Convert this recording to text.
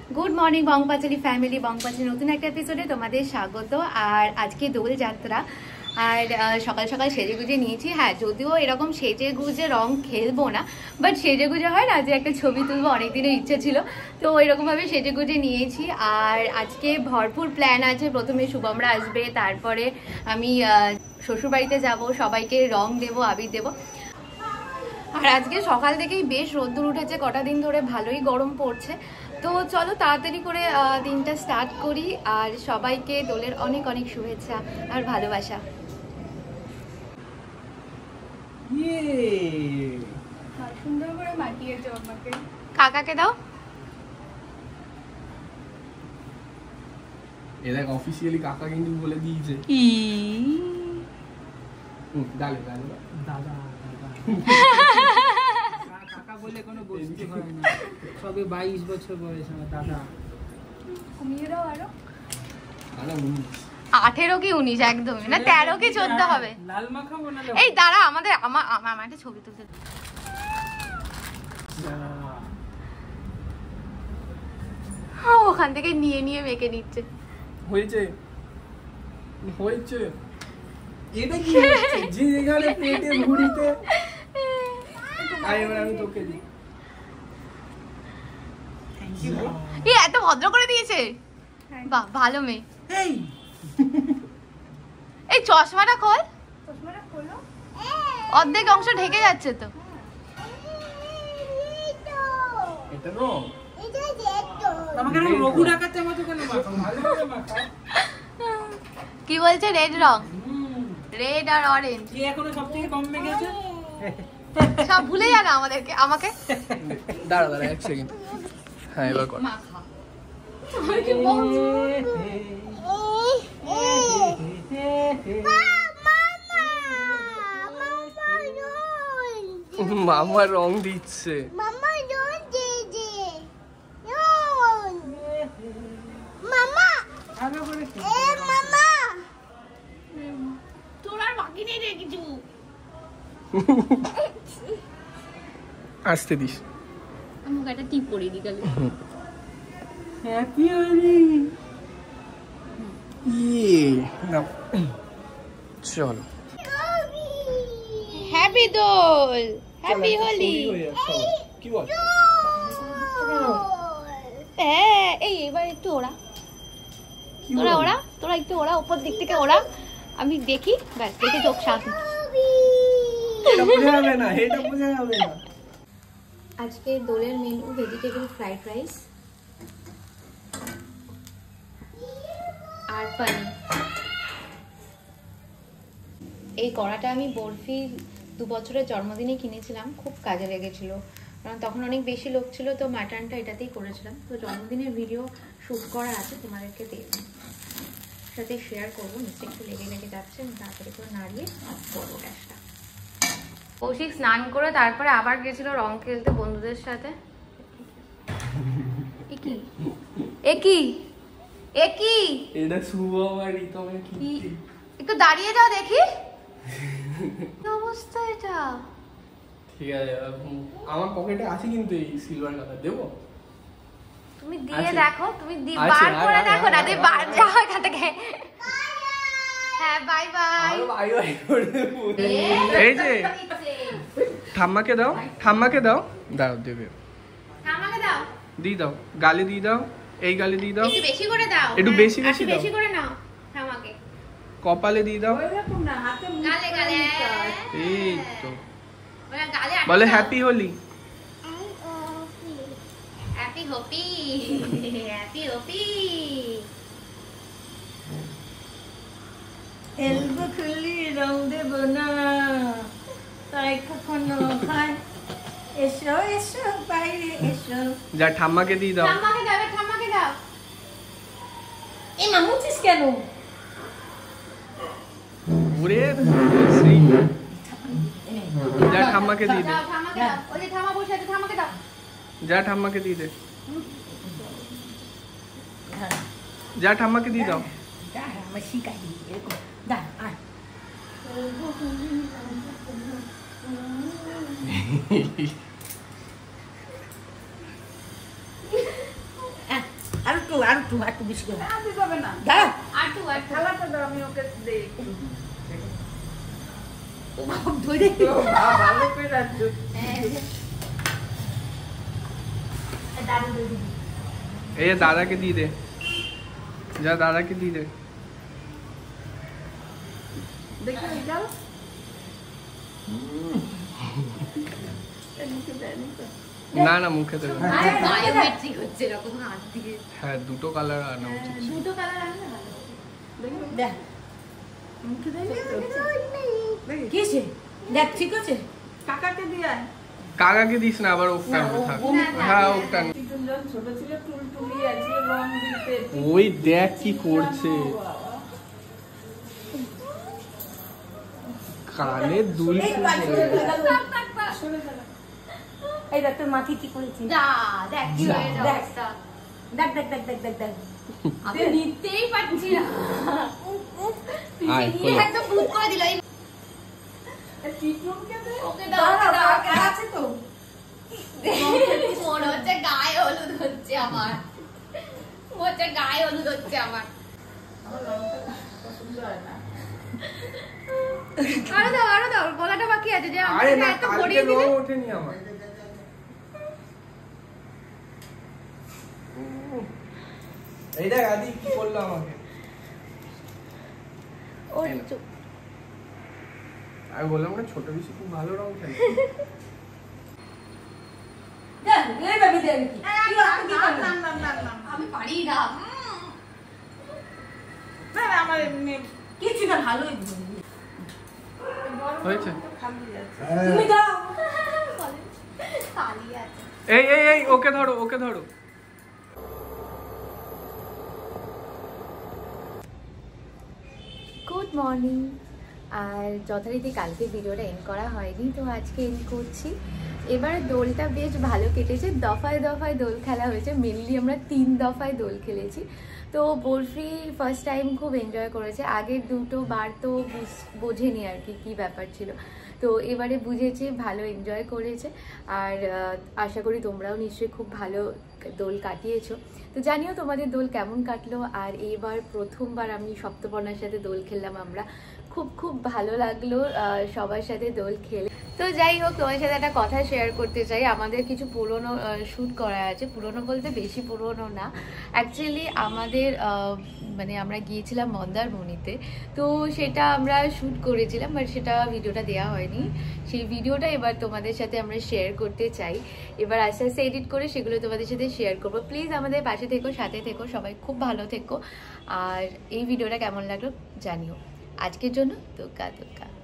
Good morning Bongpachali family, Bongpachali নতুন একটা এপিসোডে তোমাদের স্বাগত। আর আজকে দোল যাত্রা, আর সকাল সকাল সেজে গুজে নিয়েছি। হ্যাঁ, যদিও এরকম সেজে গুজে রং খেলবো না, বাট সেজে গুজে হয় না যে একটা ছবি তুলবো, অনেকদিনের ইচ্ছে ছিল, তো এরকমভাবে সেজে গুজে নিয়েছি। আর আজকে ভরপুর প্ল্যান আছে। প্রথমে শুভমরা আসবে, তারপরে আমি শ্বশুরবাড়িতে যাব, সবাইকে রং দেবো, আবির দেবো। আর আজকে সকাল থেকেই বেশ রোদ্দুর উঠেছে, কটা দিন ধরে ভালোই গরম পড়ছে। তো চলো তাড়াতাড়ি করে দিনটা স্টার্ট করি। আর সবাইকে দোলের অনেক অনেক শুভেচ্ছা আর ভালোবাসা। সুন্দর করে মাখিয়েছো আমাকে। কাকাকে দাও। এ দেখ অফিসিয়ালি কাকা কিন্তু বলে দিয়েছে। দাদা দাদা কাকা বলে কোনো বস্তু হয় না, সবে 22 বছর বয়স আমার দাদা। কমিয়ে দাও আরো। 18 কি 19 একদমই না, 13 কি 14 হবে। লাল মাখাবো না? এই দাঁড়া, আমার একটা ছবি তুলতে। ওখান থেকে নিয়ে নিয়ে মেখে নিচ্ছে। হয়েছে হয়েছে। এটা কি হচ্ছে? যে জায়গায় পেটে ভুঁড়িতে আমি তোকে দিই। এই এত ভদ্র করে দিয়েছে, বাহ ভালো মেয়ে। এই চশমাটা খোল, চশমাটা খোলো। অর্ধেক অংশ ঢেকে যাচ্ছে তো। এটা রং আমাকে রঘু ডাকাতে মতো কেন মাখো? ভালোভাবে মাখো। কি বলছে? রেড রং, রেড আর অরেঞ্জ। কি এখনো সবথেকে কম মেখেছে? সব ভুলে যাবে আমাকে। দাঁড়া এক সেকেন্ড। হ্যাঁ এবার কর। মাখা মামা রং দিচ্ছে। ভালো করে তোর আর বাকি নেই রে কিছু। আসতে দিস। আমাকে একটা টিপ পরিয়ে দি তাহলে। হ্যাপি হোলি। না চলো। Happy Dol, happy Holi. কি বল? হ্যাঁ, এই এবার একটু ওরা, তোরা একটু ওরা, উপর দিক থেকে ওরা, আমি দেখি, ব্যাস দেখে চোখ শান্ত। এটা বোঝা যাবে না, এটা বোঝা যাবে না। আজকে দোলের মেনু ভেজিটেবল ফ্রাইড রাইস আর পনির। এই কড়াটা আমি বরফির 2 বছরের জন্মদিনে কিনেছিলাম, খুব কাজে লেগেছিল, কারণ তখন অনেক বেশি লোক ছিল, তো মাটনটা এটাতেই করেছিলাম। তো জন্মদিনের ভিডিও শ্যুট করা আছে, তোমাদেরকে সাথে শেয়ার করবো। নিচে একটু লেগে যাচ্ছে, আমি তাড়াতাড়ি করে নাড়িয়ে অফ করবো গ্যাসটা। কৌশিক স্নান করে তারপরে আবার গেছিল রং খেলতে বন্ধুদের সাথে। এটা শুভ আমার রিতমে কি? একটু দাঁড়িয়ে যাও দেখি কি অবস্থা এটা। ঠিক আছে, আমার পকেটে আছে কিন্তু এই সিলভার কালার দেবো। তুমি দিয়ে আছে। দেখো, তুমি আছে, বার করে আয়, দেখো আয়, না, আয়, দিয়ে আয়, বার আয়, যাও এখান থেকে। হ্যাঁ, বাই বাই। বাই বাই করে দেবো। এই যে ঠাম্মাকে দাও, ঠাম্মাকে দাও, দাও দেবে। আমাকে দাও, দিয়ে দাও, গালে দিয়ে দাও, এই গালে দিয়ে দাও, একটু বেশি করে দাও, একটু হ্যাঁ, বেশি বেশি একটু দাও। বেশি করে নাও, আমাকে কপালে দিয়ে দাও। এরকম না, হাতে গালে গালে। এই তো ওরা গালে বলে happy Holi. Happy Holi, happy Holi. এলবো খুলি রং দেব না, তাই কখনো খায়। এসো এসো বাইরে এসো। যা ঠাম্মাকে দিয়ে দাও। ঠাম্মাকে দাও, ঠাম্মাকে দাও। এই মামুচিস কেন? ওরে শ্রী, যা ঠাম্মাকে দিয়ে দে, দাও, ঠাম্মাকে দাও। ওই যে ঠাম্মা বসে আছে, ঠাম্মাকে দাও। যা ঠাম্মাকে দিয়ে দে, যা ঠাম্মাকে দিয়ে দাও। আমার শিখাই এরকম দা। আয় একটু বেশি করে আনতে যাবে না দাঁড়া আটু থালাটা দাও আমি ওকে দেই ও বাবা ধরে ভালো করে রাখছো দাঁড়া ধরে এই যে দাদাকে দিয়ে দে, যা দাদাকে দিয়ে দে। দেখো যাও মুখে দেয়নি তো না না মুখে দেবে না। বায়োমেট্রিক হচ্ছে এরকম হাত দিয়ে হ্যাঁ দুটো কালার আনা উচিত ছিল। দুটো কালার আনলে ভালো দেখো দেখ মুখে দেয়নি দেখি কিসে দেখ ঠিক আছে কাকাকে দিয়ে কাকাকে দিস না, আবার ওকটা আনবে, থাক। হ্যাঁ ওকটা আনবে। তিনজন ছোট ছিল টুল টুলি আছে রং দিতে ওই দেখ কি করছে, কানে দুল এই ফুল পাশে পড়ে গেছে। সরে যাবে এই দেখ তোর মাকে কি করেছি যা দেখ কি যা, হয়ে দেখ। অবস্থা দেখ দেখ দেখ দেখ দেখ দেখ আমি নিতেই পারছি না আয়, নিয়ে খোলো। একদম ভূত করে দিল টিটুনকে দে ওকে দাও ওকে দাও ওকে দাও। আছে তো মনে হচ্ছে গায়ে হলুদ হচ্ছে আমার, মনে হচ্ছে গায়ে হলুদ হচ্ছে আমার। আমার রংটা পছন্দ হয় না আরো দাও গলাটা বাকি আছে যে আরে না, এত কালকে ভরিয়ে দিলে রং ওঠেনি আমার। এই দেখ আদি কি করলো আমাকে। ও এই না। আমি বললাম না ছোট বেশি খুব ভালো রং খেলে। দেখ এই ভাবে দেখ কি তুই আর কি না করবি? না না না আমি পারি না না আমার এমনি কিছু না ভালোই হয়েছে? খালি আছে তুমি দাও খালি আছে এই এই এই ওকে ধরো, ওকে ধরো। Good morning. আর যথারীতি কালকে ভিডিওটা এন্ড করা হয়নি, তো আজকে এন্ড করছি। এবার দোলটা বেশ ভালো কেটেছে, দফায় দফায় দোল খেলা হয়েছে, মেনলি আমরা 3 দফায় দোল খেলেছি। তো বরফি ফার্স্ট টাইম খুব এনজয় করেছে, আগের দুটো বার তো বোঝেনি আর কি কী ব্যাপার ছিল, তো এবারে বুঝেছি, ভালো এনজয় করেছে। আর আশা করি তোমরাও নিশ্চয়ই খুব ভালো দোল কাটিয়েছো। তো জানিও তোমাদের দোল কেমন কাটলো। আর এবার প্রথমবার আমি সপ্তপর্ণার সাথে দোল খেললাম আমরা, খুব খুব ভালো লাগলো সবার সাথে দোল খেলে। তো যাই হোক, তোমার সাথে একটা কথা শেয়ার করতে চাই। আমাদের কিছু পুরনো শ্যুট করা আছে, পুরনো বলতে বেশি পুরনো না, অ্যাকচুয়ালি আমাদের মানে আমরা গিয়েছিলাম মন্দারমণিতে, তো সেটা আমরা শ্যুট করেছিলাম, বাট সেটা ভিডিওটা দেওয়া হয়নি। সেই ভিডিওটা এবার তোমাদের সাথে আমরা শেয়ার করতে চাই, এবার আস্তে আস্তে এডিট করে সেগুলো তোমাদের সাথে শেয়ার করবো। প্লিজ আমাদের পাশে থেকো, সাথে থেকো, সবাই খুব ভালো থেকো। আর এই ভিডিওটা কেমন লাগলো জানিও। আজকের জন্য দুগ্গা দুগ্গা।